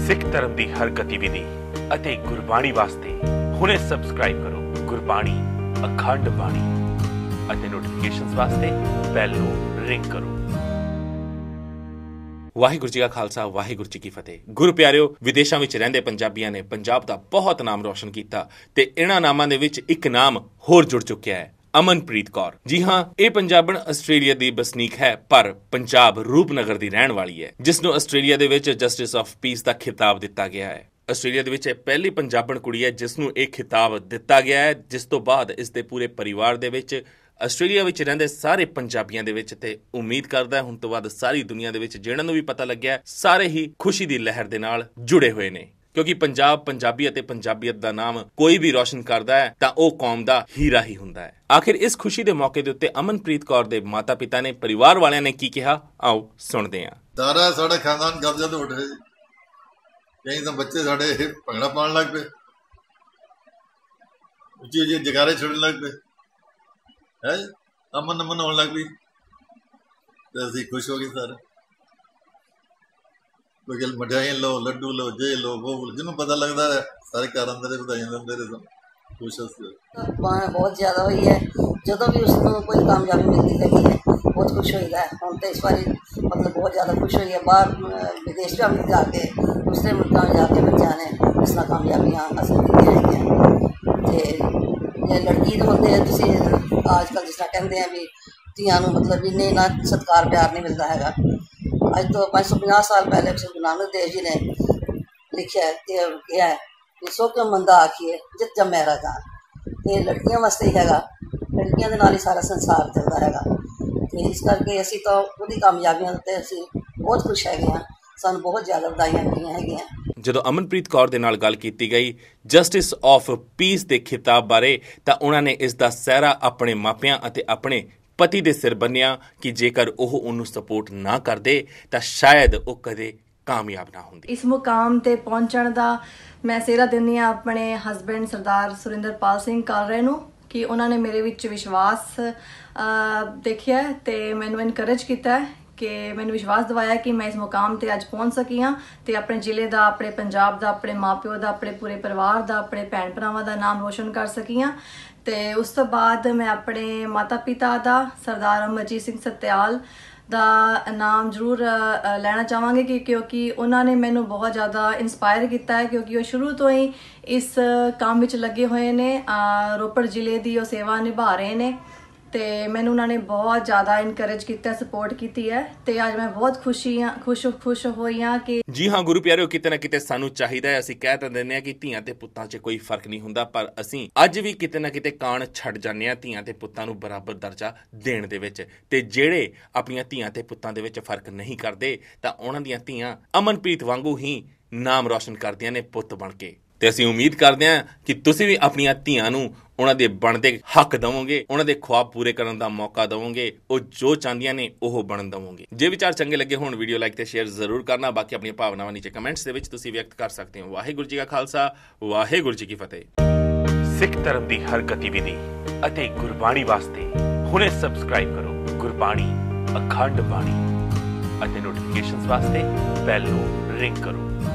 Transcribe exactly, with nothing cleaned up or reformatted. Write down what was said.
सिख धर्म की हर गतिविधि ਅਤੇ ਗੁਰਬਾਣੀ ਵਾਸਤੇ ਹੁਣੇ ਸਬਸਕ੍ਰਾਈਬ ਕਰੋ ਗੁਰਬਾਣੀ ਅਖੰਡ ਬਾਣੀ ਅਤੇ ਨੋਟੀਫਿਕੇਸ਼ਨਸ ਵਾਸਤੇ ਬੈਲ ਨੂੰ ਰਿੰਗ ਕਰੋ। ਵਾਹਿਗੁਰੂ ਜੀ ਕਾ ਖਾਲਸਾ ਵਾਹਿਗੁਰੂ ਜੀ ਕੀ ਫਤਿਹ। ਗੁਰੂ ਪਿਆਰਿਓ, ਵਿਦੇਸ਼ਾਂ ਵਿੱਚ ਰਹਿੰਦੇ ਪੰਜਾਬੀਆਂ ਨੇ ਪੰਜਾਬ ਦਾ ਬਹੁਤ ਨਾਮ ਰੋਸ਼ਨ ਕੀਤਾ ਤੇ ਇਹਨਾਂ ਨਾਮਾਂ ਦੇ ਵਿੱਚ ਇੱਕ ਨਾਮ ਹੋਰ ਜੁੜ ਚੁੱਕਿਆ ਹੈ, ਅਮਨਪ੍ਰੀਤ ਕੌਰ। ਜੀ ਹਾਂ, ਇਹ ਪੰਜਾਬਣ ਆਸਟ੍ਰੇਲੀਆ ਦੀ ਵਸਨੀਕ ਹੈ, ਪਰ ਪੰਜਾਬ ਰੂਪਨਗਰ ਦੀ ਰਹਿਣ ਵਾਲੀ ਹੈ, ਜਿਸ ਨੂੰ ਆਸਟ੍ਰੇਲੀਆ ਦੇ ਵਿੱਚ ਜਸਟਿਸ ਆਫ ਪੀਸ ਦਾ ਖਿਤਾਬ ਦਿੱਤਾ ਗਿਆ ਹੈ। ਆਸਟ੍ਰੇਲੀਆ ਦੇ ਵਿੱਚ ਇਹ ਪਹਿਲੀ ਪੰਜਾਬਣ ਕੁੜੀ ਹੈ ਜਿਸ ਨੂੰ ਇਹ ਖਿਤਾਬ ਦਿੱਤਾ ਗਿਆ ਹੈ, ਜਿਸ ਤੋਂ ਬਾਅਦ ਇਸ ਦੇ ਪੂਰੇ ਪਰਿਵਾਰ ਦੇ ਵਿੱਚ, ਆਸਟ੍ਰੇਲੀਆ ਵਿੱਚ ਰਹਿੰਦੇ ਸਾਰੇ ਪੰਜਾਬੀਆਂ ਦੇ ਵਿੱਚ ਤੇ ਉਮੀਦ ਕਰਦਾ ਹੁਣ ਤੋਂ ਬਾਅਦ ਸਾਰੀ ਦੁਨੀਆ ਦੇ ਵਿੱਚ ਜਿਹਨਾਂ ਨੂੰ ਵੀ ਪਤਾ ਲੱਗਿਆ, ਸਾਰੇ ਹੀ ਖੁਸ਼ੀ ਦੀ ਲਹਿਰ ਦੇ ਨਾਲ ਜੁੜੇ ਹੋਏ ਨੇ, ਕਿਉਂਕਿ ਪੰਜਾਬ, ਪੰਜਾਬੀ ਅਤੇ ਪੰਜਾਬੀਅਤ ਦਾ ਨਾਮ ਕੋਈ ਵੀ ਰੋਸ਼ਨ ਕਰਦਾ ਹੈ ਤਾਂ ਉਹ ਕੌਮ ਦਾ ਹੀਰਾ ਹੀ ਹੁੰਦਾ ਹੈ। ਆਖਿਰ ਇਸ ਖੁਸ਼ੀ ਦੇ ਮੌਕੇ ਦੇ ਉੱਤੇ ਅਮਨਪ੍ਰੀਤ ਕੌਰ ਦੇ ਮਾਤਾ ਪਿਤਾ ਨੇ, ਪਰਿਵਾਰ ਵਾਲਿਆਂ ਨੇ ਕੀ ਕਿਹਾ, ਆਓ ਸੁਣਦੇ ਹਾਂ। ਸਾਰਾ ਸਾਡਾ ਖਾਨਦਾਨ ਕਬਜ਼ਾ ਤੋਂ ਉੱਠ ਰਿਹਾ। ਕਈ ਤਾਂ ਬੱਚੇ ਸਾਡੇ ਭੰਗੜਾ ਪਾਉਣ ਲੱਗ ਪਏ, ਉੱਚੀ ਉੱਚੀ ਜਗਾਰੇ ਛੱਡਣ ਲੱਗ ਪਏ, ਹੈ ਅਮਨ ਅਮਨ ਹੋਣ ਲੱਗ ਪਈ ਤੇ ਅਸੀਂ ਖੁਸ਼ ਹੋ ਗਏ ਸਾਰੇ। ਕੋਈ ਗੱਲ ਮਠਿਆਈਆਂ ਲਓ, ਲੱਡੂ ਲਓ, ਜੇ ਲਓ ਉਹ ਜਿਹਨੂੰ ਪਤਾ ਲੱਗਦਾ ਹੈ ਸਾਰੇ ਘਰ ਅੰਦਰ ਵਧਾਈਆਂ ਦਿੰਦੇ ਰਹੇ, ਖੁਸ਼ ਅਸੀਂ। ਬਹੁਤ ਜ਼ਿਆਦਾ ਹੋਈ ਹੈ, ਜਦੋਂ ਵੀ ਉਸ ਨੂੰ ਕੋਈ ਕਾਮਯਾਬੀ ਮਿਲਦੀ ਹੈਗੀ ਹੈ ਬਹੁਤ ਖੁਸ਼ ਹੋਈਦਾ ਹੈ। ਹੁਣ ਤਾਂ ਇਸ ਵਾਰੀ ਮਤਲਬ ਬਹੁਤ ਜ਼ਿਆਦਾ ਖੁਸ਼ ਹੋਈ ਹੈ। ਬਾਹਰ ਵਿਦੇਸ਼ਾਂ ਵਿੱਚ ਜਾ ਕੇ, ਦੂਸਰੇ ਮੁਲਕਾਂ ਵਿੱਚ ਜਾ ਕੇ ਬੱਚਿਆਂ ਨੇ ਇਸ ਤਰ੍ਹਾਂ ਕਾਮਯਾਬੀਆਂ ਹਾਸਲ ਕੀਤੀਆਂ ਹੈਗੀਆਂ। ਅਤੇ ਲੜਕੀ ਦੇ ਹੁੰਦੇ ਤੁਸੀਂ ਅੱਜ ਕੱਲ੍ਹ ਜਿਸ ਤਰ੍ਹਾਂ ਕਹਿੰਦੇ ਆ ਵੀ ਧੀਆਂ ਨੂੰ ਮਤਲਬ ਇੰਨੇ ਨਾ ਸਤਿਕਾਰ ਪਿਆਰ ਨਹੀਂ ਮਿਲਦਾ ਹੈਗਾ। ਅੱਜ ਤੋਂ ਪੰਜ ਸੌ ਪੰਜਾਹ ਸਾਲ ਪਹਿਲੇ ਗੁਰੂ ਨਾਨਕ ਦੇਵ ਜੀ ਨੇ ਲਿਖਿਆ ਅਤੇ ਕਿਹਾ ਹੈ ਕਿ ਸੋ ਕਿਉ ਮੰਦਾ ਆਖੀਏ ਜਿਤ ਜੰਮੈ ਰਾਜਾਨ। ਅਤੇ ਲੜਕੀਆਂ ਵਾਸਤੇ ਹੀ ਹੈਗਾ, ਲੜਕੀਆਂ ਦੇ ਨਾਲ ਹੀ ਸਾਰਾ ਸੰਸਾਰ ਚੱਲਦਾ ਹੈਗਾ। ਅਤੇ ਇਸ ਕਰਕੇ ਅਸੀਂ ਤਾਂ ਉਹਦੀ ਕਾਮਯਾਬੀਆਂ ਉੱਤੇ ਅਸੀਂ ਬਹੁਤ ਖੁਸ਼ ਹੈਗੇ ਹਾਂ, ਸਾਨੂੰ ਬਹੁਤ ਜ਼ਿਆਦਾ ਵਧਾਈਆਂ ਮਿਲੀਆਂ ਹੈਗੀਆਂ। ਜਦੋਂ ਅਮਨਪ੍ਰੀਤ ਕੌਰ ਦੇ ਨਾਲ ਗੱਲ ਕੀਤੀ ਗਈ ਜਸਟਿਸ ਆਫ ਪੀਸ ਦੇ ਖਿਤਾਬ ਬਾਰੇ, ਤਾਂ ਉਹਨਾਂ ਨੇ ਇਸ ਦਾ ਸਿਹਰਾ ਆਪਣੇ ਮਾਪਿਆਂ ਅਤੇ ਆਪਣੇ ਪਤੀ ਦੇ ਸਿਰ ਬੰਨਿਆ ਕਿ ਜੇਕਰ ਉਹ ਉਹਨੂੰ ਸਪੋਰਟ ਨਾ ਕਰਦੇ ਤਾਂ ਸ਼ਾਇਦ ਉਹ ਕਦੇ ਕਾਮਯਾਬ ਨਾ ਹੁੰਦੀ। ਇਸ ਮੁਕਾਮ ਤੇ ਪਹੁੰਚਣ ਦਾ ਮੈਂ ਸਿਹਰਾ ਦਿੰਦੀ ਹਾਂ ਆਪਣੇ ਹਸਬੈਂਡ ਸਰਦਾਰ ਸੁਰਿੰਦਰਪਾਲ ਸਿੰਘ ਕਾਲਰੇ ਨੂੰ ਕਿ ਉਹਨਾਂ ਨੇ ਮੇਰੇ ਵਿੱਚ ਵਿਸ਼ਵਾਸ ਦੇਖਿਆ ਤੇ ਮੈਨੂੰ ਇਨਕਰੇਜ ਕੀਤਾ ਕਿ ਮੈਨੂੰ ਵਿਸ਼ਵਾਸ ਦਿਵਾਇਆ ਕਿ ਮੈਂ ਇਸ ਮੁਕਾਮ ਤੇ ਅੱਜ ਪਹੁੰਚ ਸਕੀ ਹਾਂ ਤੇ ਆਪਣੇ ਜ਼ਿਲ੍ਹੇ ਦਾ, ਆਪਣੇ ਪੰਜਾਬ ਦਾ, ਆਪਣੇ ਮਾਪਿਓ ਦਾ, ਆਪਣੇ ਪੂਰੇ ਪਰਿਵਾਰ ਦਾ, ਆਪਣੇ ਭੈਣ ਭਰਾਵਾਂ ਦਾ ਨਾਮ ਰੋਸ਼ਨ ਕਰ ਸਕੀ ਹਾਂ। ਤੇ ਉਸ ਤੋਂ ਬਾਅਦ ਮੈਂ ਆਪਣੇ ਮਾਤਾ ਪਿਤਾ ਦਾ, ਸਰਦਾਰ ਅਮਰਜੀਤ ਸਿੰਘ ਸਤਿਆਲ ਦਾ ਨਾਮ ਜ਼ਰੂਰ ਲੈਣਾ ਚਾਹਾਂਗੇ ਕਿ ਕਿਉਂਕਿ ਉਹਨਾਂ ਨੇ ਮੈਨੂੰ ਬਹੁਤ ਜ਼ਿਆਦਾ ਇੰਸਪਾਇਰ ਕੀਤਾ ਹੈ, ਕਿਉਂਕਿ ਉਹ ਸ਼ੁਰੂ ਤੋਂ ਹੀ ਇਸ ਕੰਮ ਵਿੱਚ ਲੱਗੇ ਹੋਏ ਨੇ। ਰੋਪੜ ਜ਼ਿਲ੍ਹੇ ਦੀ ਉਹ ਸੇਵਾ ਨਿਭਾ ਰਹੇ ਨੇ ਤੇ ਮੈਨੂੰ ਉਹਨਾਂ ਨੇ ਬਹੁਤ ਜ਼ਿਆਦਾ ਇਨਕਰੇਜ ਕੀਤਾ, ਸਪੋਰਟ ਕੀਤੀ ਹੈ ਤੇ ਅੱਜ ਮੈਂ ਬਹੁਤ ਖੁਸ਼ੀ ਹਾਂ ਖੁਸ਼ ਖੁਸ਼ ਹੋਈ ਹਾਂ ਕਿ ਜੀ ਹਾਂ ਗੁਰੂ ਪਿਆਰਿਓ, ਕਿਤੇ ਨਾ ਕਿਤੇ ਸਾਨੂੰ ਚਾਹੀਦਾ ਹੈ, ਅਸੀਂ ਕਹਿ ਤਾਂ ਦਿੰਦੇ ਹਾਂ ਕਿ ਧੀਆਂ ਤੇ ਪੁੱਤਾਂ 'ਚ ਕੋਈ ਫਰਕ ਨਹੀਂ ਹੁੰਦਾ, ਪਰ ਅਸੀਂ ਅੱਜ ਵੀ ਕਿਤੇ ਨਾ ਕਿਤੇ ਕਾਣ ਛੱਡ ਜਾਂਦੇ ਹਾਂ ਧੀਆਂ ਤੇ ਪੁੱਤਾਂ ਨੂੰ ਬਰਾਬਰ ਦਰਜਾ ਦੇਣ ਦੇ ਵਿੱਚ। ਤੇ ਜਿਹੜੇ ਆਪਣੀਆਂ ਧੀਆਂ ਤੇ ਪੁੱਤਾਂ ਦੇ ਵਿੱਚ ਫਰਕ ਨਹੀਂ ਕਰਦੇ ਤਾਂ ਉਹਨਾਂ ਦੀਆਂ ਧੀਆਂ ਅਮਨਪ੍ਰੀਤ ਵਾਂਗੂ ਹੀ ਨਾਮ ਰੋਸ਼ਨ ਕਰਦੀਆਂ ਨੇ ਪੁੱਤ ਬਣ ਕੇ। ਤੇ ਅਸੀਂ ਉਮੀਦ ਕਰਦੇ ਹਾਂ ਕਿ ਤੁਸੀਂ ਵੀ ਆਪਣੀਆਂ ਧੀਆਂ ਨੂੰ ਉਹਨਾਂ ਦੇ ਬਣਦੇ ਹੱਕ ਦੇਵੋਗੇ, ਉਹਨਾਂ ਦੇ ਖੁਆਬ ਪੂਰੇ ਕਰਨ ਦਾ ਮੌਕਾ ਦੇਵੋਗੇ, ਉਹ ਜੋ ਚਾਹੁੰਦੀਆਂ ਨੇ ਉਹ ਬਣਨ ਦੇਵੋਗੇ। ਜੇ ਵਿਚਾਰ ਚੰਗੇ ਲੱਗੇ ਹੋਣ ਵੀਡੀਓ ਲਾਈਕ ਤੇ ਸ਼ੇਅਰ ਜ਼ਰੂਰ ਕਰਨਾ। ਬਾਕੀ ਆਪਣੀਆਂ ਭਾਵਨਾਵਾਂ ਨੀਚੇ ਕਮੈਂਟਸ ਦੇ ਵਿੱਚ ਤੁਸੀਂ ਵਿਅਕਤ ਕਰ ਸਕਦੇ ਹੋ। ਵਾਹਿਗੁਰੂ ਜੀ ਕਾ ਖਾਲਸਾ ਵਾਹਿਗੁਰੂ ਜੀ ਕੀ ਫਤਿਹ। ਸਿੱਖ ਧਰਮ ਦੀ ਹਰ ਗਤੀਵਿਧੀ ਅਤੇ ਗੁਰਬਾਣੀ ਵਾਸਤੇ ਹੁਣੇ ਸਬਸਕ੍ਰਾਈਬ ਕਰੋ ਗੁਰਬਾਣੀ ਅਖੰਡ ਬਾਣੀ ਅਤੇ ਨੋਟੀਫਿਕੇਸ਼ਨਸ ਵਾਸਤੇ ਬੈਲ ਨੂੰ ਰਿੰਗ ਕਰੋ।